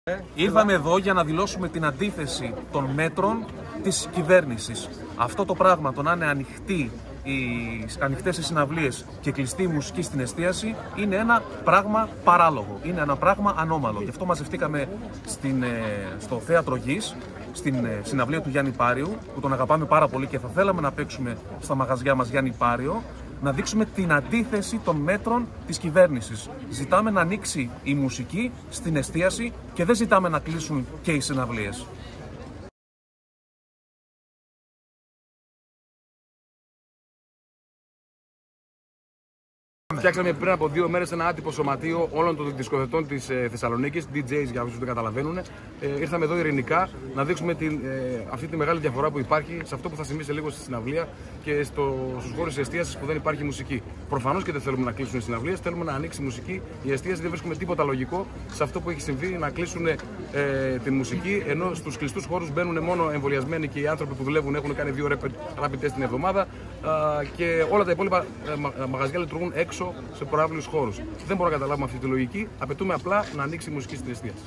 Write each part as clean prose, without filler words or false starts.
Ήρθαμε εδώ για να δηλώσουμε την αντίθεση των μέτρων της κυβέρνησης. Αυτό το πράγμα, το να είναι ανοιχτές οι συναυλίες και κλειστή η μουσική στην εστίαση, είναι ένα πράγμα παράλογο, είναι ένα πράγμα ανώμαλο. Γι' αυτό μαζευτήκαμε στο Θέατρο Γης, στην συναυλία του Γιάννη Πάριου, που τον αγαπάμε πάρα πολύ και θα θέλαμε να παίξουμε στα μαγαζιά μας Γιάννη Πάριο, να δείξουμε την αντίθεση των μέτρων της κυβέρνησης. Ζητάμε να ανοίξει η μουσική στην εστίαση και δεν ζητάμε να κλείσουν και οι συναυλίες. Φτιάξαμε πριν από 2 μέρες ένα άτυπο σωματείο όλων των δισκοθετών της Θεσσαλονίκης, DJs για όσους δεν καταλαβαίνουν. Ήρθαμε εδώ ειρηνικά να δείξουμε αυτή τη μεγάλη διαφορά που υπάρχει σε αυτό που θα συμβεί σε λίγο στη συναυλία και στους χώρους εστίασης που δεν υπάρχει μουσική. Προφανώς και δεν θέλουμε να κλείσουν οι συναυλίες, θέλουμε να ανοίξει η μουσική. Η εστίαση δεν βρίσκουμε τίποτα λογικό σε αυτό που έχει συμβεί, να κλείσουν την μουσική, ενώ στους κλειστούς χώρους μπαίνουν μόνο εμβολιασμένοι και οι άνθρωποι που δουλεύουν έχουν κάνει 2 rapid test την εβδομάδα και όλα τα υπόλοιπα μαγαζιά λειτουργούν έξω σε προάβλους χώρους. Δεν μπορώ να καταλάβουμε αυτή τη λογική. Απαιτούμε απλά να ανοίξει η μουσική στην εστίαση.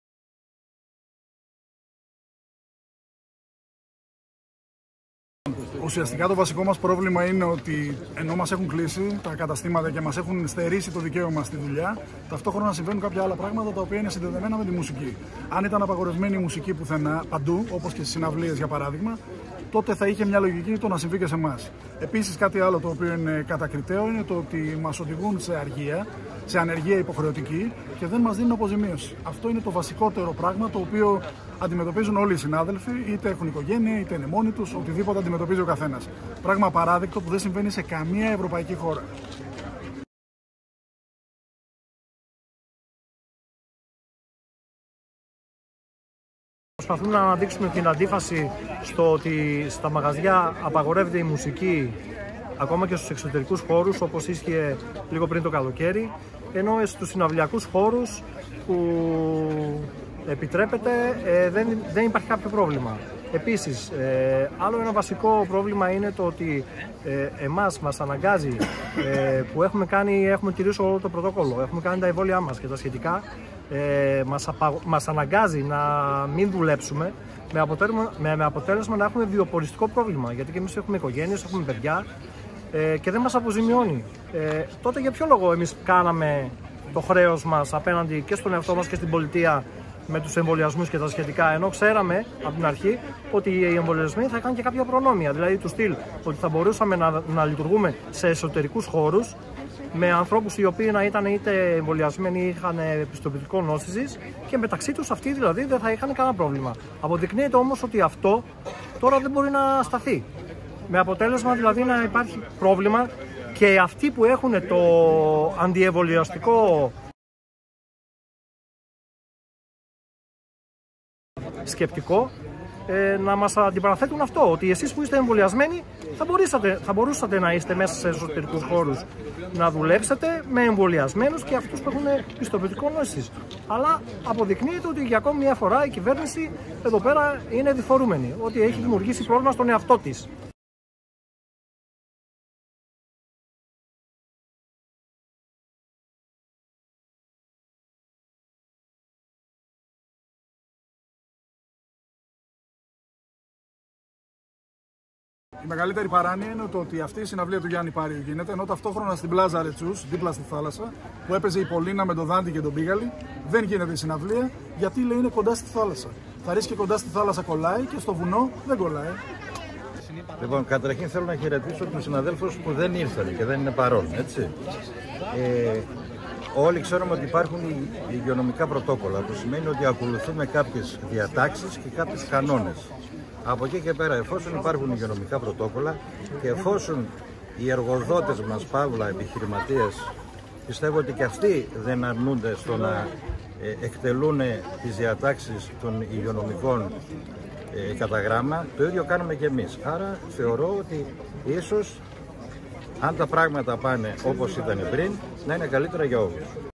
Ουσιαστικά το βασικό μας πρόβλημα είναι ότι ενώ μας έχουν κλείσει τα καταστήματα και μας έχουν στερήσει το δικαίωμα στη δουλειά, ταυτόχρονα συμβαίνουν κάποια άλλα πράγματα τα οποία είναι συνδεδεμένα με τη μουσική. Αν ήταν απαγορευμένη η μουσική πουθενά, παντού, όπως και στις συναυλίες για παράδειγμα, τότε θα είχε μια λογική το να συμβεί και σε εμάς. Επίσης, κάτι άλλο το οποίο είναι κατακριτέο είναι το ότι μας οδηγούν σε ανεργία υποχρεωτική και δεν μας δίνουν αποζημίωση. Αυτό είναι το βασικότερο πράγμα το οποίο αντιμετωπίζουν όλοι οι συνάδελφοι, είτε έχουν οικογένεια, είτε είναι μόνοι τους, οτιδήποτε αντιμετωπίζει ο καθένας. Πράγμα απαράδεκτο που δεν συμβαίνει σε καμία ευρωπαϊκή χώρα. Προσπαθούμε να αναδείξουμε την αντίφαση στο ότι στα μαγαζιά απαγορεύεται η μουσική ακόμα και στους εξωτερικούς χώρους, όπως ίσχυε λίγο πριν το καλοκαίρι, ενώ στους συναυλιακούς χώρους που επιτρέπεται δεν υπάρχει κάποιο πρόβλημα. Επίσης, άλλο ένα βασικό πρόβλημα είναι το ότι μας αναγκάζει που έχουμε τηρήσει όλο το πρωτόκολλο, έχουμε κάνει τα εμβόλια μας και τα σχετικά, μας αναγκάζει να μην δουλέψουμε με αποτέλεσμα να έχουμε βιοποριστικό πρόβλημα, γιατί και εμείς έχουμε οικογένειες, έχουμε παιδιά και δεν μας αποζημιώνει. Τότε για ποιο λόγο εμείς κάναμε το χρέος μας απέναντι και στον εαυτό μας και στην πολιτεία με τους εμβολιασμούς και τα σχετικά, ενώ ξέραμε από την αρχή ότι οι εμβολιασμοί θα είχαν και κάποια προνόμια, δηλαδή του στυλ ότι θα μπορούσαμε να λειτουργούμε σε εσωτερικούς χώρους με ανθρώπους οι οποίοι να ήταν είτε εμβολιασμένοι ή είχαν πιστοποιητικό νόσησης και μεταξύ τους αυτοί δηλαδή δεν θα είχαν κανένα πρόβλημα. Αποδεικνύεται όμως ότι αυτό τώρα δεν μπορεί να σταθεί. Με αποτέλεσμα δηλαδή να υπάρχει πρόβλημα και αυτοί που έχουν το αντιεμβολιαστικό σκεπτικό να μας αντιπαραθέτουν αυτό, ότι εσείς που είστε εμβολιασμένοι θα μπορούσατε να είστε μέσα σε εσωτερικούς χώρους να δουλέψετε με εμβολιασμένους και αυτούς που έχουν πιστοποιητικό νόσησης. Αλλά αποδεικνύεται ότι για ακόμη μια φορά η κυβέρνηση εδώ πέρα είναι διφορούμενη, ότι έχει δημιουργήσει πρόβλημα στον εαυτό της. Η μεγαλύτερη παράνοια είναι το ότι αυτή η συναυλία του Γιάννη Πάριου γίνεται, ενώ ταυτόχρονα στην Πλάζα Ρετσούς, δίπλα στη θάλασσα, που έπαιζε η Πολίνα με τον Δάντη και τον Πίγαλη, δεν γίνεται η συναυλία, γιατί λέει είναι κοντά στη θάλασσα. Θα ρίσκει κοντά στη θάλασσα κολλάει και στο βουνό δεν κολλάει. Λοιπόν, καταρχήν θέλω να χαιρετήσω τους συναδέλφους που δεν ήρθαν και δεν είναι παρόν, έτσι. Όλοι ξέρουμε ότι υπάρχουν υγειονομικά πρωτόκολλα, που σημαίνει ότι ακολουθούμε κάποιες διατάξεις και κάποιους κανόνες. Από εκεί και πέρα, εφόσον υπάρχουν υγειονομικά πρωτόκολλα και εφόσον οι εργοδότες μας, παύλα επιχειρηματίες, πιστεύω ότι και αυτοί δεν αρνούνται στο να εκτελούν τις διατάξεις των υγειονομικών κατά γράμμα, το ίδιο κάνουμε και εμείς. Άρα θεωρώ ότι ίσως αν τα πράγματα πάνε όπως ήταν πριν, να είναι καλύτερα για όλους.